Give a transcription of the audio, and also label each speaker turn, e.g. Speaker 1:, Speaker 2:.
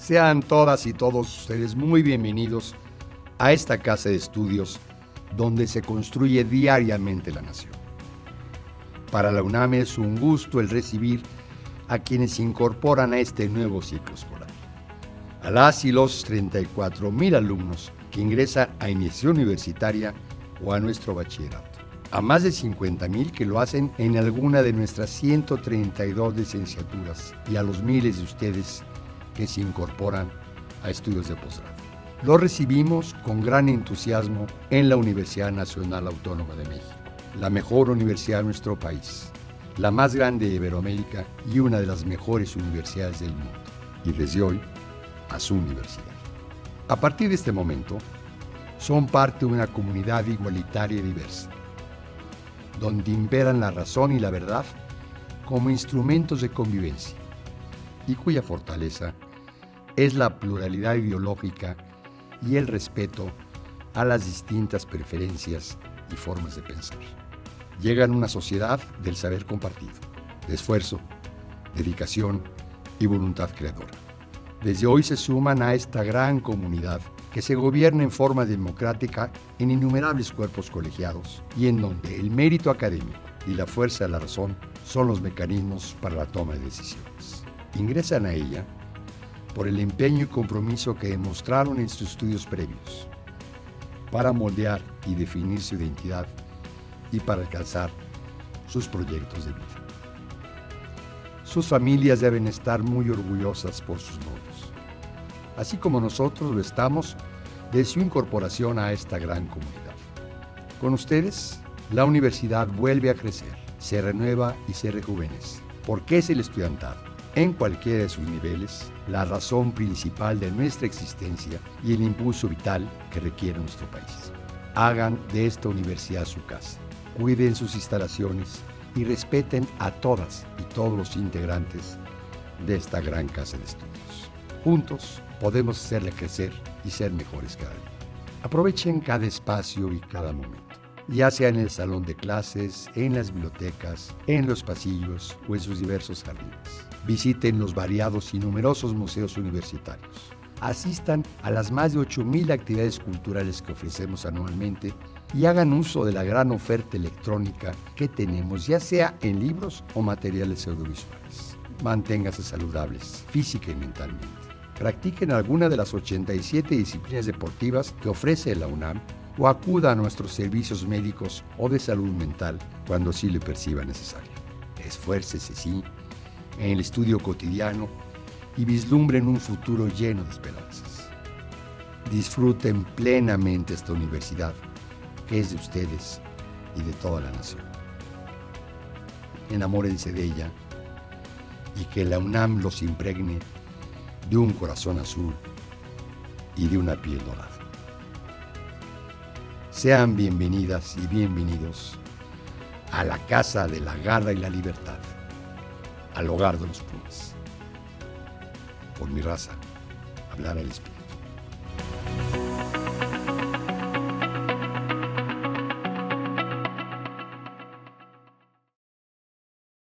Speaker 1: Sean todas y todos ustedes muy bienvenidos a esta casa de estudios donde se construye diariamente la nación. Para la UNAM es un gusto el recibir a quienes se incorporan a este nuevo ciclo escolar. A las y los 34,000 alumnos que ingresan a iniciación universitaria o a nuestro bachillerato. A más de 50,000 que lo hacen en alguna de nuestras 132 licenciaturas y a los miles de ustedes que se incorporan a estudios de posgrado. Lo recibimos con gran entusiasmo en la Universidad Nacional Autónoma de México, la mejor universidad de nuestro país, la más grande de Iberoamérica y una de las mejores universidades del mundo. Y desde hoy, a su universidad. A partir de este momento, son parte de una comunidad igualitaria y diversa, donde imperan la razón y la verdad como instrumentos de convivencia, y cuya fortaleza es la pluralidad ideológica y el respeto a las distintas preferencias y formas de pensar. Llegan a una sociedad del saber compartido, de esfuerzo, dedicación y voluntad creadora. Desde hoy se suman a esta gran comunidad que se gobierna en forma democrática en innumerables cuerpos colegiados y en donde el mérito académico y la fuerza de la razón son los mecanismos para la toma de decisiones. Ingresan a ella por el empeño y compromiso que demostraron en sus estudios previos, para moldear y definir su identidad y para alcanzar sus proyectos de vida. Sus familias deben estar muy orgullosas por sus novios, así como nosotros lo estamos de su incorporación a esta gran comunidad. Con ustedes, la universidad vuelve a crecer, se renueva y se rejuvenece, porque es el estudiantado, en cualquiera de sus niveles, la razón principal de nuestra existencia y el impulso vital que requiere nuestro país. Hagan de esta universidad su casa, cuiden sus instalaciones y respeten a todas y todos los integrantes de esta gran casa de estudios. Juntos podemos hacerle crecer y ser mejores cada día. Aprovechen cada espacio y cada momento, ya sea en el salón de clases, en las bibliotecas, en los pasillos o en sus diversos jardines. Visiten los variados y numerosos museos universitarios. Asistan a las más de 8,000 actividades culturales que ofrecemos anualmente y hagan uso de la gran oferta electrónica que tenemos, ya sea en libros o materiales audiovisuales. Manténganse saludables, física y mentalmente. Practiquen alguna de las 87 disciplinas deportivas que ofrece la UNAM o acuda a nuestros servicios médicos o de salud mental cuando sí le perciba necesario. Esfuércese, sí, en el estudio cotidiano y vislumbren un futuro lleno de esperanzas. Disfruten plenamente esta universidad que es de ustedes y de toda la nación. Enamórense de ella y que la UNAM los impregne de un corazón azul y de una piel dorada. Sean bienvenidas y bienvenidos a la Casa de la Garra y la Libertad, al hogar de los Pumas. Por mi raza, hablar al espíritu.